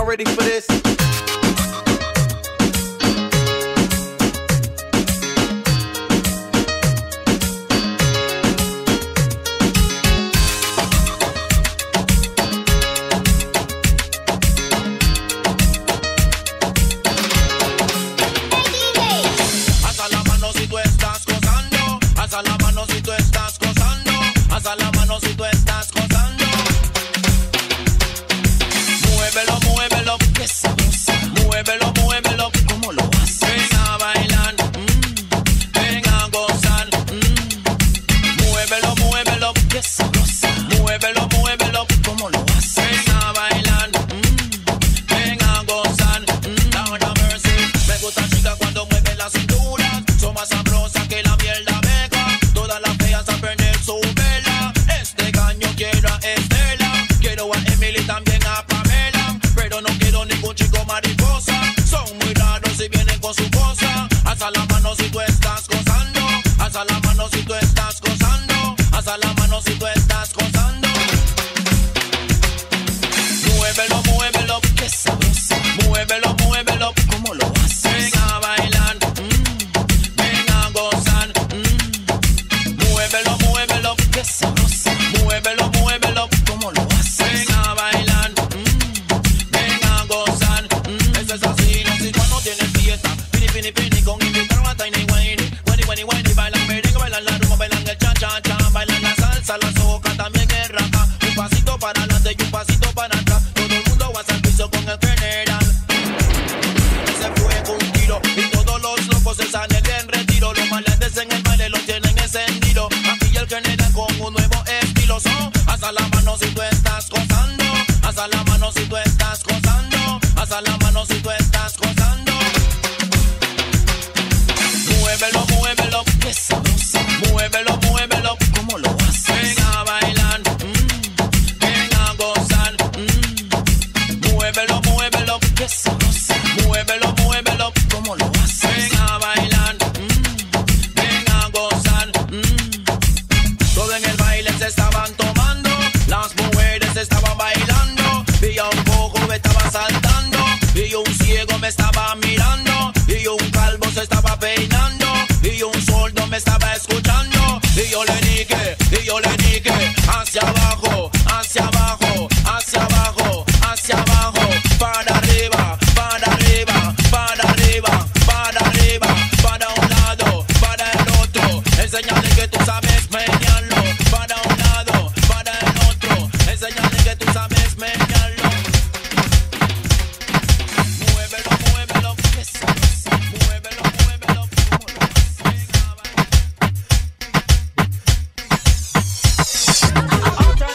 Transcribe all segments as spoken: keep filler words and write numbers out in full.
ready for this? Otra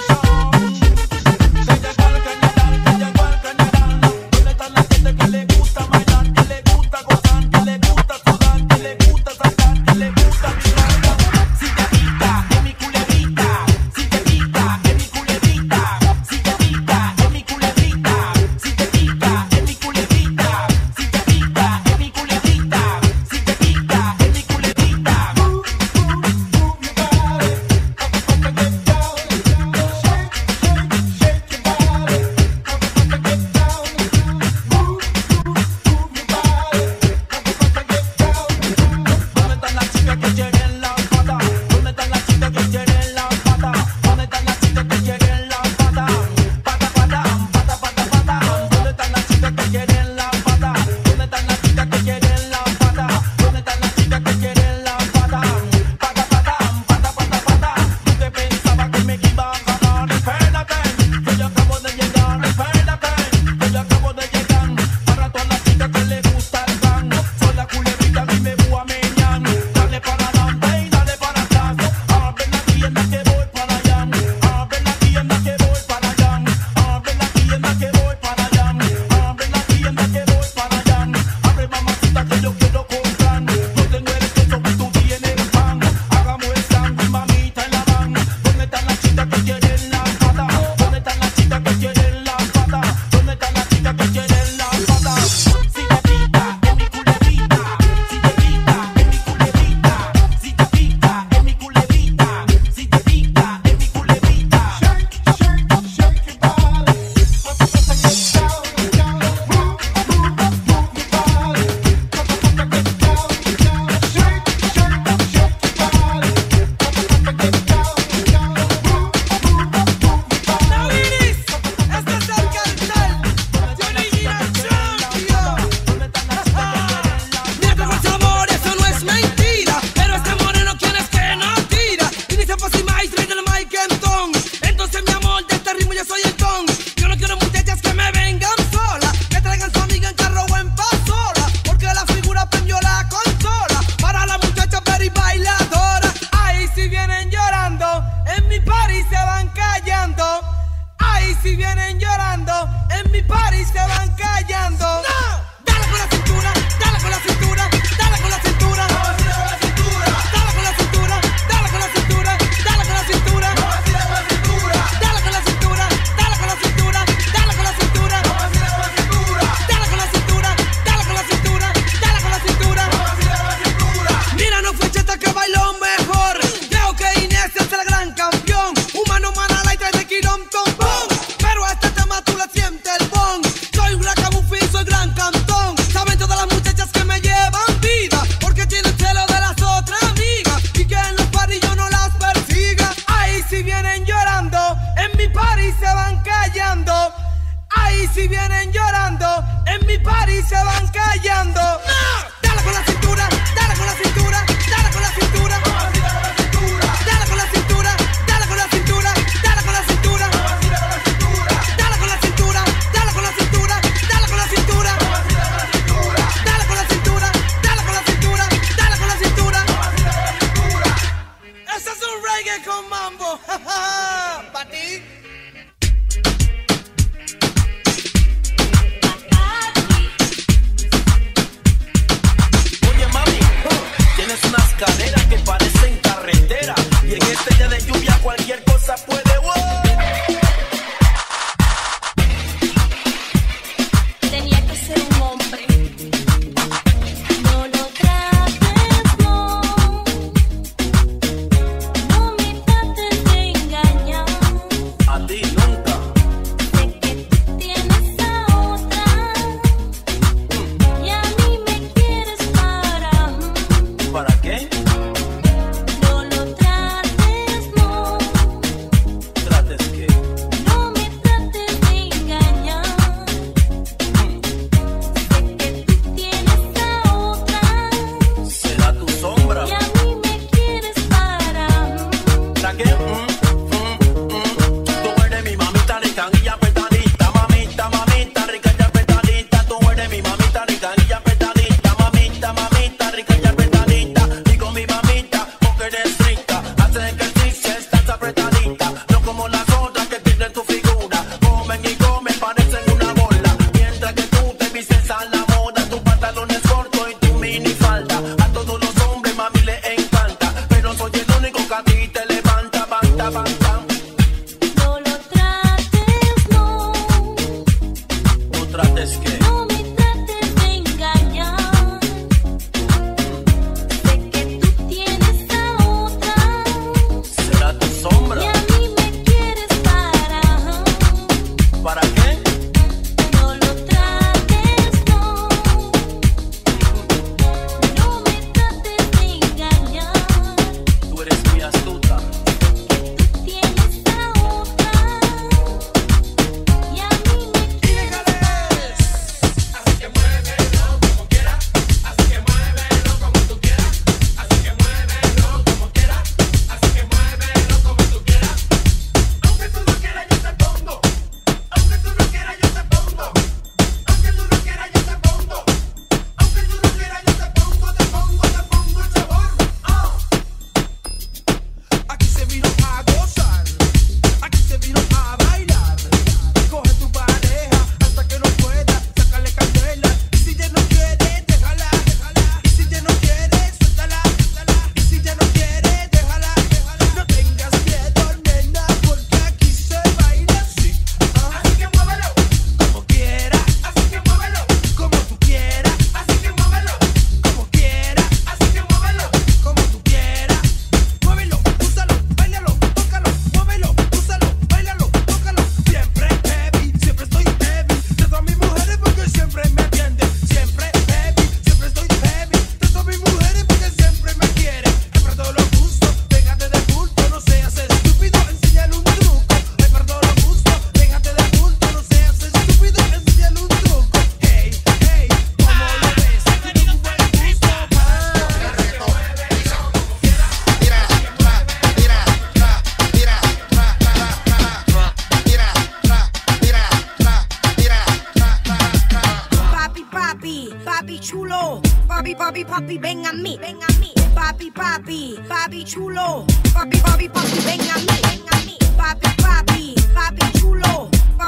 si vienen llorando, en mi party se van callando. ¡No! Dale con la cintura, dale con la cintura, dale con la cintura. Dale con la cintura, dale con la cintura, dale con la cintura. Dale con la cintura, dale con la cintura, dale con la cintura. Dale con la cintura, dale con la cintura, dale con la cintura. Mira, no fue Cheta que bailó mejor. Creo que Inés es el gran campeón. Humano, manala y trae de quilón, tom, pom. Pero este tema tú le sientes el bon. Soy un racabufi, soy gran cantón. Saben todas las muchachas que me llevan vida, porque tienen celo de las otras amigas y que en los party yo no las persiga. Ahí si vienen llorando, en mi party se van callando. Ahí si vienen llorando, en mi party se van callando. ¡No! Dale con la cintura, dale con la cintura, dale con la cintura. Dale con la cintura, dale con la cintura, dale con la cintura. Dale con la cintura, dale con la cintura, dale con la cintura. Dale con la cintura, dale con la cintura, dale con la cintura. Ese es un reggae con mambo. ¿Pa' ti? Oye mami, tienes unas caderas que parecen carretera, y en este día de lluvia cualquier cosa puede. ¡Wow! Tenía que ser un hombre. No lo trates, no. No me trates de engañar. A ti nunca. Sé que tú tienes a otra. Y a mí me quieres para. ¿Para qué? No lo trates, no. ¿Trates qué? No me trates de engañar. Sé que tú tienes a otra. ¿Será tu sombra? Y a mí me quieres para. ¿Para qué? Mm, mm, mm. Tú eres mi mamita rica y apretadita, mamita, mamita rica y apretadita. Tú eres mi mamita rica y apretadita, mamita, mamita rica y apretadita. Digo mi mamita porque eres rica, haces ejercicio, estás apretadita. No como las otras que tienen tu figura, comen y comen, parecen una bola. Mientras que tú te vistes a la moda, tus pantalones cortos y tu minifalda. A todos los hombres mami les encanta, pero soy el único que a ti te levanta, banta, banta. No lo trates, no. ¿No trates qué? No me trates de engañar. Sé que tú tienes a otra. ¿Será tu sombra? Y a mí me quieres para. ¿Para qué? No lo trates, no. No me trates de engañar. Tú eres muy astuta. Tú tienes a otra. Y a mí me quieres para. Así que muévelo como quieras, así que muévelo como tú quieras, así que muévelo como quieras, así que muévelo como tú quieras. Aunque tú no quieras yo te pongo, aunque tú no quieras yo te pongo, aunque tú no quieras yo te pongo, aunque tú no quieras yo te pongo, te pongo, te pongo el sabor. Oh. Aquí se vino a gozar, aquí se vino a bailar. Coge tu pareja hasta que no pueda, sácale candela. Y si ya no quiere, déjala, déjala. Y si ya no quiere, suéltala, suéltala. Y si ya no quiere, déjala, déjala. No tengas miedo, nena, porque aquí se baila así. Ah. Así que muévelo como quiera, así que muévelo como tú quieras, así que muévelo como quiera, así que muévelo como tú quieras. Muévelo, úsalo, bailalo, tócalo, muévelo, úsalo, bailalo, tócalo. Siempre heavy, siempre estoy heavy. Trato a mis mujeres porque siempre me atienden. Siempre heavy, siempre estoy heavy. Trato a mis mujeres porque siempre me quieren. Hay para todos los gustos, déjate de bulto, no seas estúpido, enséñale un truco. Hay para todos los gustos, déjate de bulto, no seas estúpido, enséñale un truco. Hey, hey, ¿cómo lo ves? Tiene un buen gusto Papi, papi, papi chulo, papi, papi, papi, ven a mí, ven a mí. Papi, papi, papi chulo, papi, papi, papi, ven a mí, ven a mí. Papi, papi, papi chulo,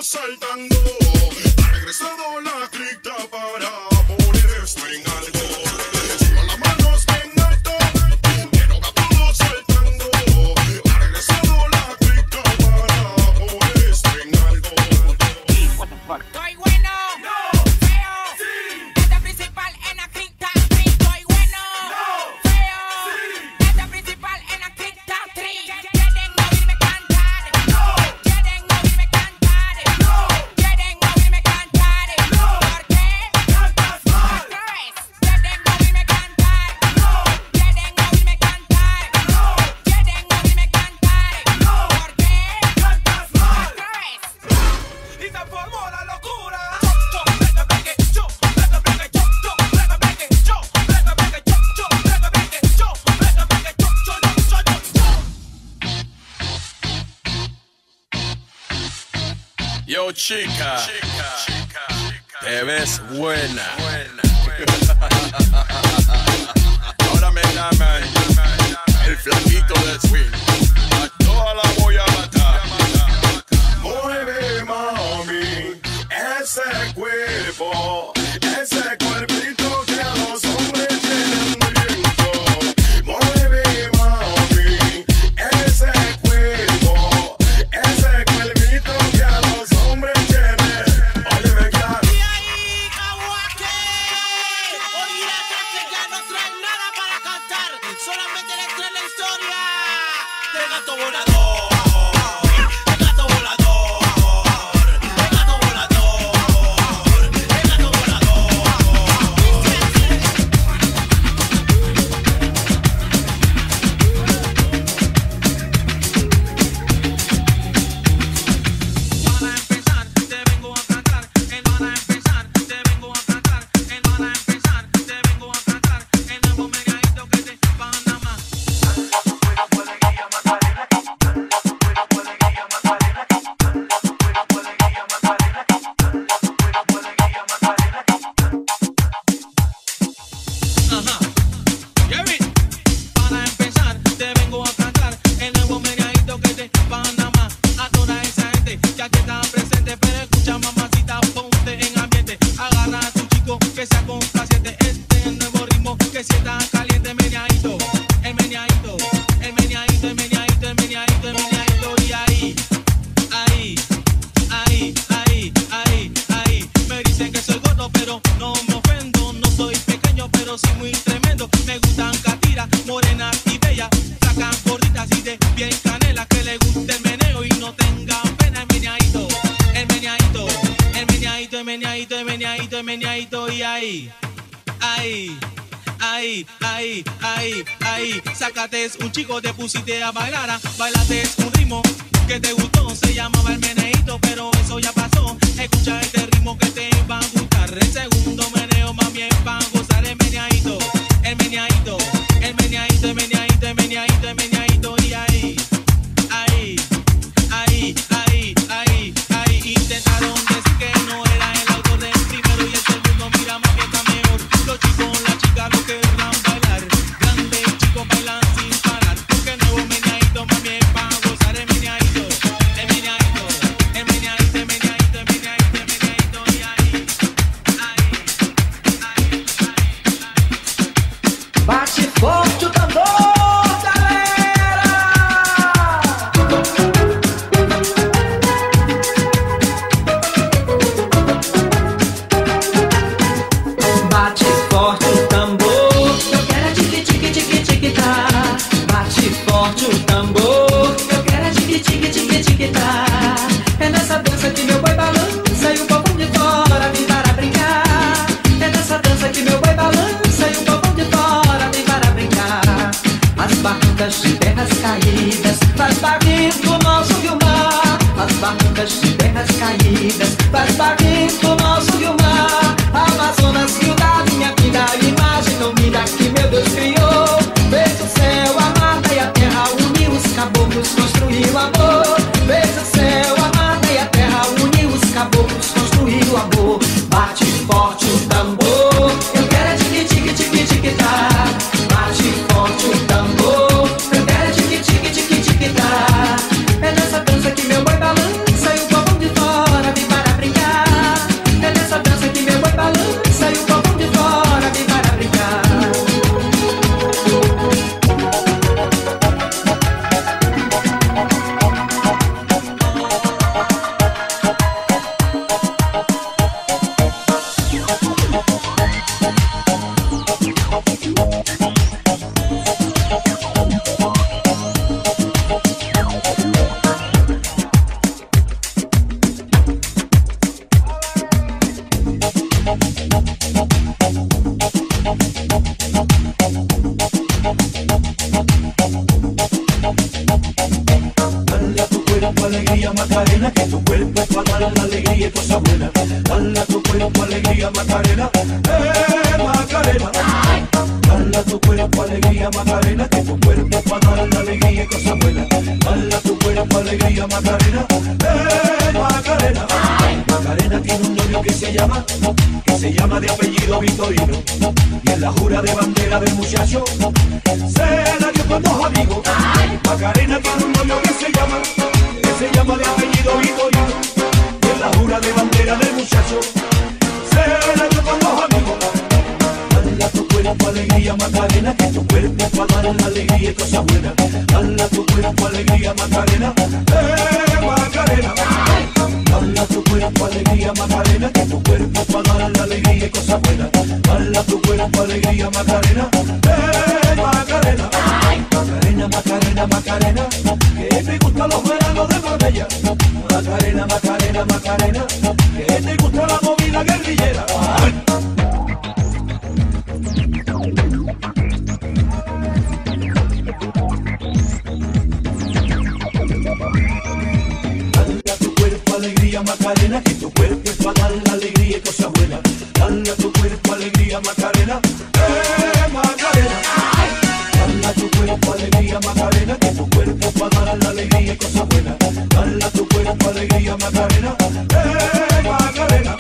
saltando. Ha regresado la cripta para poner esto en algo. Sigo las manos en alto, quiero ver a todos saltando. Ha regresado la cripta para poner esto en algo. Estoy bueno, no, feo, sí. Este principal en la cripta tri. Estoy bueno, no, feo, sí. Este principal en la cripta tri. Quieren oírme cantar, no. Quieren oírme cantar, no. Quieren oírme cantar, no. ¿Por qué? Cantas mal. Otra vez. Quieren oírme cantar, no. Quieren oírme cantar, no. Quieren oírme cantar, no. ¿Por qué? Cantas mal. Otra vez. Y se formó la locura. Yo, chica, chica, te ves buena. Ahora me llaman el flaquito del swing. A toda la voy a matar. Mueve, mami, ese cuerpo, ese cuerpito que a los hombres tienen viento. Mueve, mami, ese cuerpo, ese cuerpito que a los hombres tienen. Óyeme, claro. Y ahí, Caguaque, oirá que ya no traen nada para cantar. Solamente les traen la historia del gato volador. El gato volador. El gato volador. El gato volador. Para empezar, te vengo a cantar. En para empezar, te vengo a cantar. En para empezar, te vengo a cantar. El nuevo megadito que te Panamá. Ajá. Jerry. Para empezar, te vengo a cantar el nuevo meneadito que de Panamá. A toda esa gente que aquí está presente, pero escucha, mamacita, ponte en ambiente. Agarra a tu chico que sea complaciente. Este es el nuevo ritmo que sienta caliente. Meneadito, el meneadito, el meneadito, el meneadito, el meneadito, el meneadito. Y ahí, ahí, ahí, ahí, ahí, ahí. Me dicen que soy gordo, pero no me ofendo. No soy pequeño, pero sí muy tremendo. Me gustan catiras, morenas y bellas, flacas, gorditas y de bien canela. Que le guste el meneo y no tenga pena. El meneadito, el meneadito, el meneadito, el meneadito, el meneadito, el meneadito. Y ahí, ahí, ahí, ahí, ahí, ahí. Sácate un chico, te pusiste a bailar, a bailate un ritmo que te gustó. Se llamaba el meneadito, pero eso ya pasó. Escucha este ritmo que te va a gustar. El segundo meneo, mami, es para gozar. El meneadito, el meneadito, el meneadito, el meneadito, el meneadito, el meneadito. Y ahí, ahí, ahí, ahí, ahí, ahí. Intentaron decir que no era el autor del primero y el segundo. Mira, mami, está mejor. Los chicos, las chicas lo querrán bailar. Grandes chicos bailan sin parar. Porque el nuevo meneadito, mami, es para gozar. El meneadito, el meneadito, el meneadito, tu cuerpo es para dar la alegría y cosas buenas. Dale a tu cuerpo alegría, Macarena, eh, Macarena. Dale a tu cuerpo alegría, Macarena, que tu cuerpo es para dar la alegría y cosas buenas. Dale a tu cuerpo alegría, Macarena, eh, Macarena. Macarena tiene un novio que se llama, que se llama de apellido Vitorino, y en la jura de bandera del muchacho se la dio con dos amigos. Macarena tiene un novio que se llama, que se llama de apellido Vitorino, y en la jura de bandera del muchacho se la dio con dos amigos. Dale a tu cuerpo alegría, Macarena, que tu cuerpo es para dar la alegría y cosas buenas. Dale a tu cuerpo alegría, Macarena, eh, Macarena. Dale a tu cuerpo alegría, Macarena, que tu cuerpo es para dar la alegría y cosas buenas. Dale a tu cuerpo alegría, Macarena, eh, Macarena. Macarena, Macarena, Macarena, que te gustan los veranos de Marbella. Macarena, Macarena, Macarena, que te gusta la movida guerrillera. ¡Ay! Alegría, Macarena, que tu cuerpo es para dar la alegría y cosas buenas. Dale a tu cuerpo alegría, Macarena, eh, Macarena. Dale a tu cuerpo alegría, Macarena, que tu cuerpo es para dar la alegría y cosas buenas. Dale a tu cuerpo alegría, Macarena, eh, Macarena.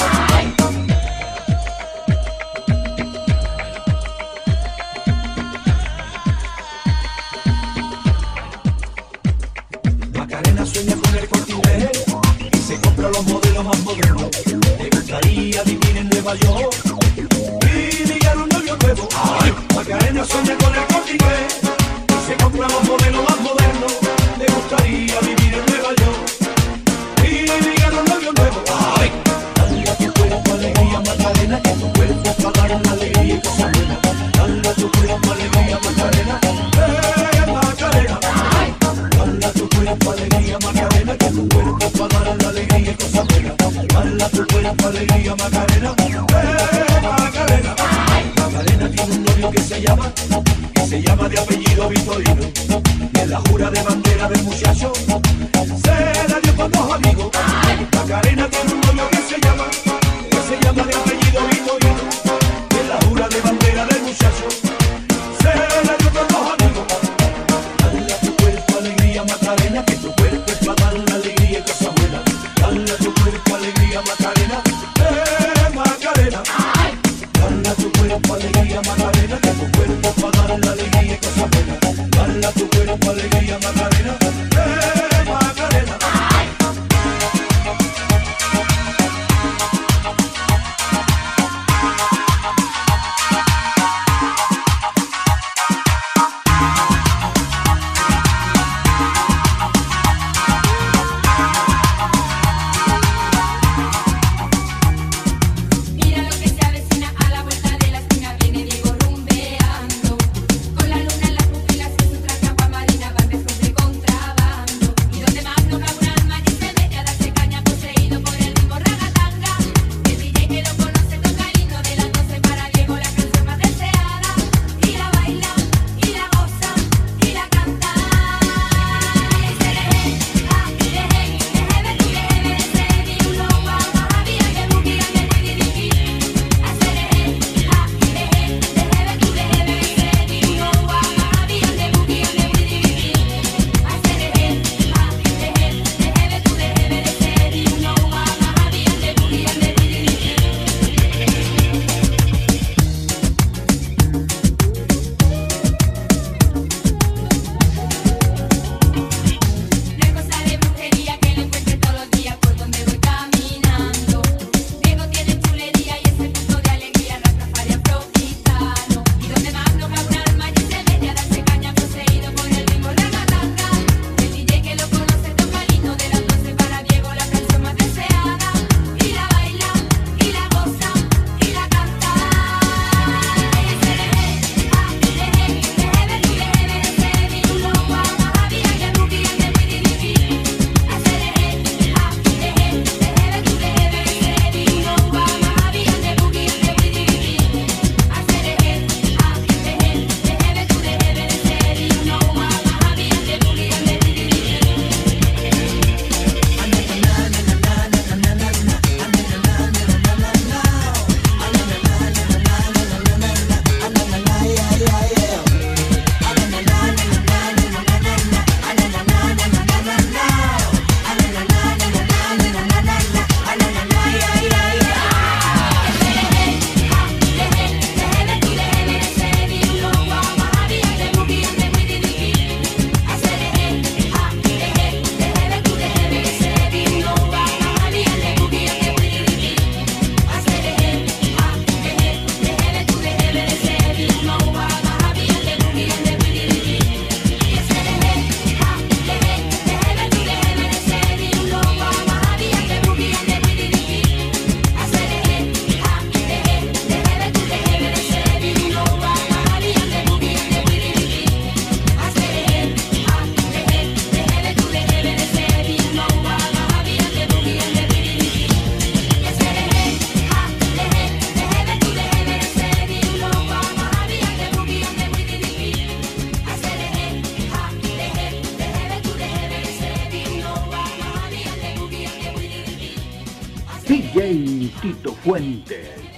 Macarena sueña con el Corte Inglés, se compra los modelos más modernos. Le gustaría vivir en Nueva York y ligar un novio nuevo. ¡Ay! Macarena sueña con el Corte Inglés y se compra los modelos más modernos. Le gustaría vivir en Nueva York y ligar un novio nuevo. ¡Ay! Dale a tu cuerpo alegría, Macarena, que tu cuerpo es para dar la alegría y cosas buenas. Dale a tu cuerpo alegría, Macarena, eh, Macarena. Dale a tu cuerpo alegría, Macarena, que tu cuerpo es para dar la alegría y cosas buenas. Dale a tu cuerpo alegría, Macarena, eh, Macarena. Macarena tiene un novio que se llama, que se llama de apellido Vitorino, y en la jura de bandera del muchacho se la dio con dos amigos. Macarena tiene un novio que se llama, que se llama de apellido Vitorino, y en la jura de bandera del muchacho se la dio con dos amigos. Dale a tu cuerpo alegría, Macarena, que tu cuerpo es para dar la alegría y cosas buenas. Dale a tu cuerpo alegría, Macarena, eh, Macarena. Dale a tu cuerpo alegría, Macarena, que tu cuerpo es para dar la alegría y cosas buenas. Dale a tu cuerpo alegría, Macarena, eh, Macarena. D J Tito Fuentes.